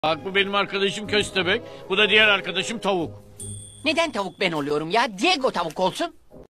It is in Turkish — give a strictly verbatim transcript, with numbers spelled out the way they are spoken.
Bak bu benim arkadaşım Köstebek. Bu da diğer arkadaşım Tavuk. Neden tavuk ben oluyorum ya? Diego tavuk olsun.